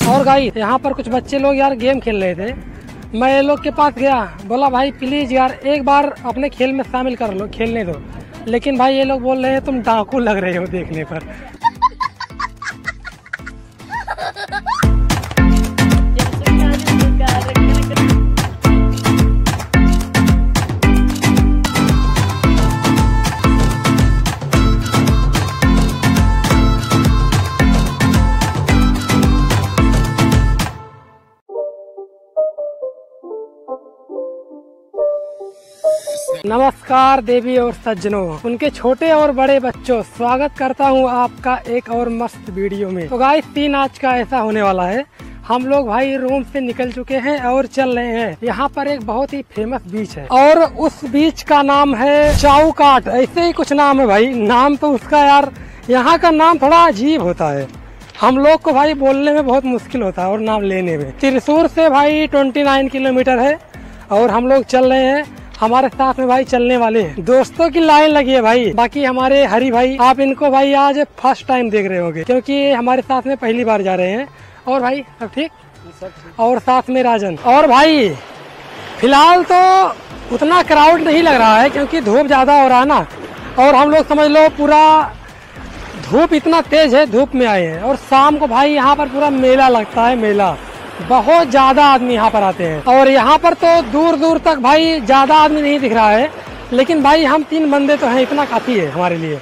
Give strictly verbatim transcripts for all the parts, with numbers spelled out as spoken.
और गाइस यहाँ पर कुछ बच्चे लोग यार गेम खेल रहे थे। मैं ये लोग के पास गया, बोला भाई प्लीज यार एक बार अपने खेल में शामिल कर लो, खेलने दो। लेकिन भाई ये लोग बोल रहे हैं तुम डाकू लग रहे हो देखने पर। नमस्कार देवी और सज्जनों, उनके छोटे और बड़े बच्चों, स्वागत करता हूं आपका एक और मस्त वीडियो में। तो गाइस सीन आज का ऐसा होने वाला है, हम लोग भाई रूम से निकल चुके हैं और चल रहे हैं। यहाँ पर एक बहुत ही फेमस बीच है और उस बीच का नाम है चाउकाट, ऐसे ही कुछ नाम है भाई। नाम तो उसका यार यहाँ का नाम थोड़ा अजीब होता है, हम लोग को भाई बोलने में बहुत मुश्किल होता है और नाम लेने में। त्रिशूर से भाई उनतीस किलोमीटर है और हम लोग चल रहे हैं। हमारे साथ में भाई चलने वाले हैं, दोस्तों की लाइन लगी है भाई। बाकी हमारे हरी भाई, आप इनको भाई आज फर्स्ट टाइम देख रहे होंगे क्योंकि हमारे साथ में पहली बार जा रहे हैं। और भाई सब ठीक? और साथ में राजन। और भाई फिलहाल तो उतना क्राउड नहीं लग रहा है क्योंकि धूप ज्यादा हो रहा है ना। और हम लोग समझ लो पूरा धूप इतना तेज है, धूप में आए हैं। और शाम को भाई यहाँ पर पूरा मेला लगता है, मेला बहुत ज्यादा आदमी यहाँ पर आते हैं। और यहाँ पर तो दूर दूर तक भाई ज्यादा आदमी नहीं दिख रहा है, लेकिन भाई हम तीन बंदे तो हैं, इतना काफी है हमारे लिए।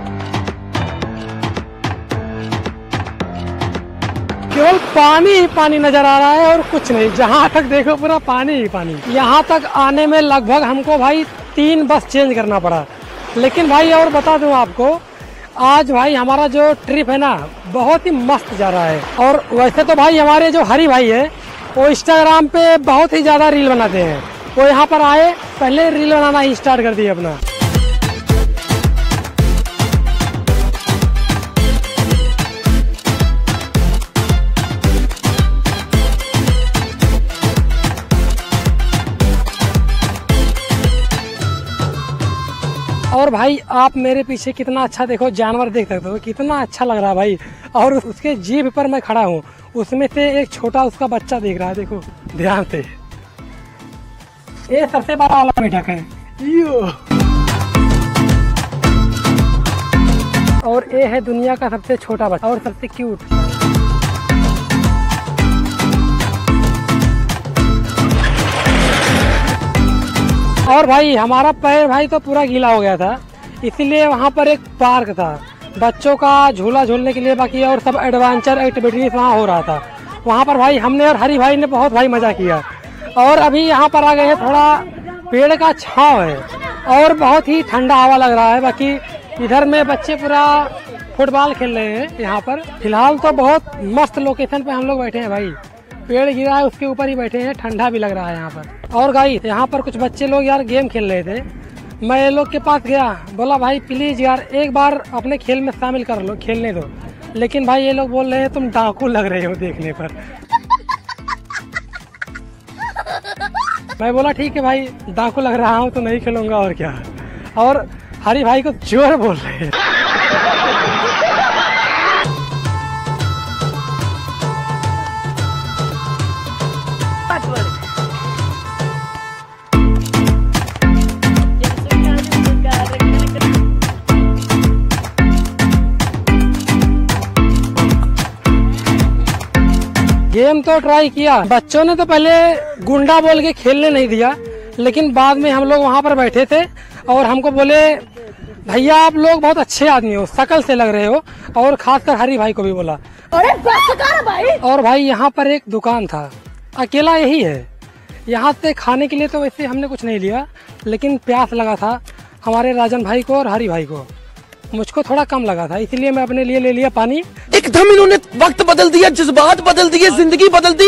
केवल पानी ही पानी नजर आ रहा है और कुछ नहीं, जहाँ तक देखो पूरा पानी ही पानी। यहाँ तक आने में लगभग हमको भाई तीन बस चेंज करना पड़ा। लेकिन भाई और बता दूं आपको, आज भाई हमारा जो ट्रिप है ना बहुत ही मस्त जा रहा है। और वैसे तो भाई हमारे जो हरी भाई है वो इंस्टाग्राम पे बहुत ही ज्यादा रील बनाते हैं। वो यहाँ पर आए, पहले रील बनाना ही स्टार्ट कर दिए अपना। और भाई आप मेरे पीछे कितना अच्छा देखो, जानवर देख सकते हो, कितना अच्छा लग रहा है भाई। और उसके जीभ पर मैं खड़ा हूँ, उसमें से एक छोटा उसका बच्चा देख रहा है, देखो ध्यान से। ये सबसे बड़ा वाला मेढक है यो। और ये है दुनिया का सबसे छोटा बच्चा और सबसे क्यूट। और भाई हमारा पैर भाई तो पूरा गीला हो गया था, इसीलिए वहाँ पर एक पार्क था बच्चों का झूला झूलने के लिए, बाकी और सब एडवेंचर एक्टिविटीज वहाँ हो रहा था। वहाँ पर भाई हमने और हरी भाई ने बहुत भाई मजा किया। और अभी यहाँ पर आ गए हैं, थोड़ा पेड़ का छांव है और बहुत ही ठंडा हवा लग रहा है। बाकी इधर में बच्चे पूरा फुटबॉल खेल रहे हैं। यहाँ पर फिलहाल तो बहुत मस्त लोकेशन पे हम लोग बैठे हैं भाई, पेड़ गिरा है उसके ऊपर ही बैठे हैं, ठंडा भी लग रहा है यहाँ पर। और गाइस यहाँ पर कुछ बच्चे लोग यार गेम खेल रहे थे। मैं ये लोग के पास गया, बोला भाई प्लीज यार एक बार अपने खेल में शामिल कर लो, खेलने दो। लेकिन भाई ये लोग बोल रहे हैं तुम डाकू लग रहे हो देखने पर। मैं बोला ठीक है भाई, डाकू लग रहा हूँ तो नहीं खेलूंगा और क्या। और हरी भाई को जोर बोल रहे हैं। गेम तो ट्राई किया, बच्चों ने तो पहले गुंडा बोल के खेलने नहीं दिया, लेकिन बाद में हम लोग वहाँ पर बैठे थे और हमको बोले भैया आप लोग बहुत अच्छे आदमी हो, शकल से लग रहे हो। और खासकर हरी भाई को भी बोला। अरे भाई। और भाई यहाँ पर एक दुकान था, अकेला यही है। यहाँ से खाने के लिए तो वैसे हमने कुछ नहीं लिया, लेकिन प्यास लगा था हमारे राजन भाई को और हरी भाई को। मुझको थोड़ा कम लगा था, इसलिए मैं अपने लिए ले लिया पानी। एकदम इन्होंने वक्त बदल दिया, जज्बात बदल दिए, जिंदगी बदल दी।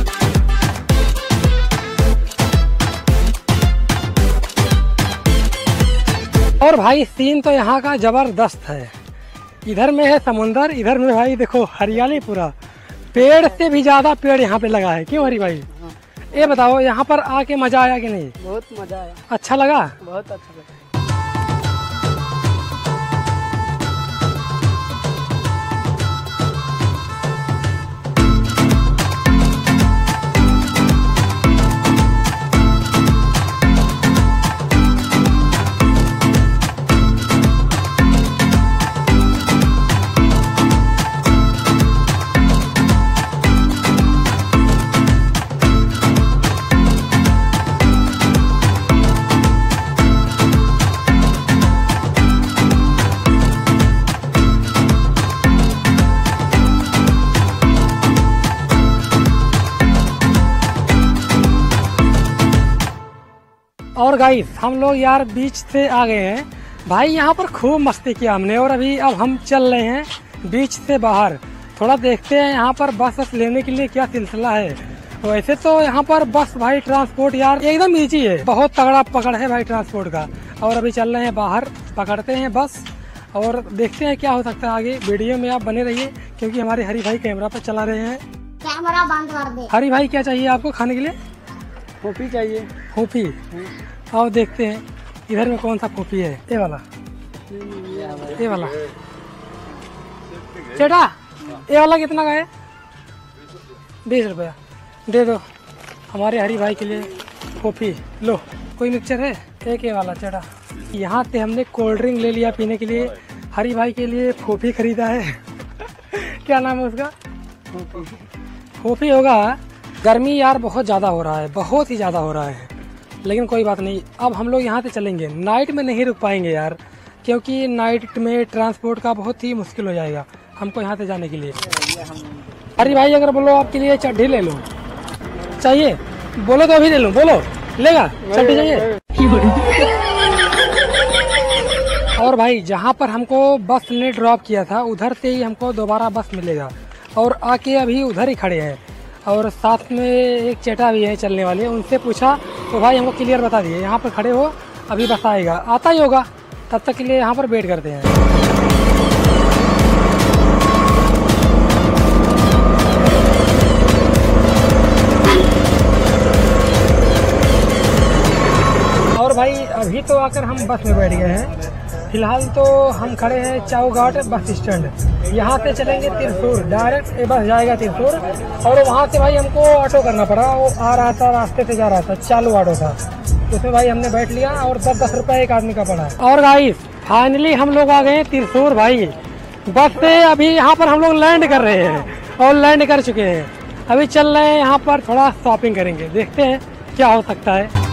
और भाई सीन तो यहाँ का जबरदस्त है। इधर में है समुंदर, इधर में भाई देखो हरियाली, पूरा पेड़ से भी ज्यादा पेड़ यहाँ पे लगा है। क्यों हरी भाई? ये बताओ यहाँ पर आके मजा आया कि नहीं? बहुत मजा आया। अच्छा लगा? बहुत अच्छा लगा। और गाइस हम लोग यार बीच से आ गए हैं भाई, यहाँ पर खूब मस्ती किया हमने और अभी अब हम चल रहे हैं बीच से बाहर। थोड़ा देखते हैं यहाँ पर बस बस लेने के लिए क्या सिलसिला है। वैसे तो यहाँ पर बस भाई ट्रांसपोर्ट यार एकदम इजी है, बहुत तगड़ा पकड़ है भाई ट्रांसपोर्ट का। और अभी चल रहे हैं बाहर, पकड़ते हैं बस और देखते हैं क्या हो सकता है आगे। वीडियो में आप बने रहिए क्योंकि हमारे हरी भाई कैमरा पर चला रहे हैं। कैमरा बंद कर दे। हरी भाई क्या चाहिए आपको खाने के लिए? फोफी चाहिए। फोफी, आओ देखते हैं इधर में कौन सा फोफी है। ये वाला, ये वाला चेटा, ये वाला कितना का है? बीस रुपया दे दो हमारे हरी भाई के लिए फोफी। लो कोई मिक्सचर है? एक ये वाला चेटा। यहाँ से हमने कोल्ड ड्रिंक ले लिया पीने के लिए, हरी भाई के लिए फोफी खरीदा है। क्या नाम है उसका? फोफी होगा। गर्मी यार बहुत ज़्यादा हो रहा है, बहुत ही ज़्यादा हो रहा है, लेकिन कोई बात नहीं। अब हम लोग यहाँ से चलेंगे, नाइट में नहीं रुक पाएंगे यार, क्योंकि नाइट में ट्रांसपोर्ट का बहुत ही मुश्किल हो जाएगा हमको यहाँ से जाने के लिए। अरे भाई अगर बोलो आपके लिए चड्ढी ले लो, चाहिए बोलो तो अभी ले लूँ, बोलो लेगा चड्ढी चाहिए? और भाई जहाँ पर हमको बस ने ड्रॉप किया था उधर से ही हमको दोबारा बस मिलेगा और आके अभी उधर ही खड़े हैं। और साथ में एक चेटा भी है चलने वाले, उनसे पूछा तो भाई हमको क्लियर बता दिए यहाँ पर खड़े हो, अभी बस आएगा, आता ही होगा, तब तक के लिए यहाँ पर वेट करते हैं। और भाई अभी तो आकर हम बस में बैठ गए हैं। फिलहाल तो हम खड़े हैं चाऊघाट बस स्टैंड। यहाँ से चलेंगे तिरसूर, डायरेक्ट ये बस जाएगा तिरसूर। और वहाँ से भाई हमको ऑटो करना पड़ा, वो आ रहा था रास्ते से जा रहा था, चालू ऑटो था, उसमें भाई हमने बैठ लिया और दस दस रुपए एक आदमी का पड़ा। और गाइस फाइनली हम लोग आ गए तिरसूर भाई। बस से अभी यहाँ पर हम लोग लैंड कर रहे हैं और लैंड कर चुके हैं। अभी चल रहे हैं यहाँ पर थोड़ा शॉपिंग करेंगे, देखते हैं क्या हो सकता है।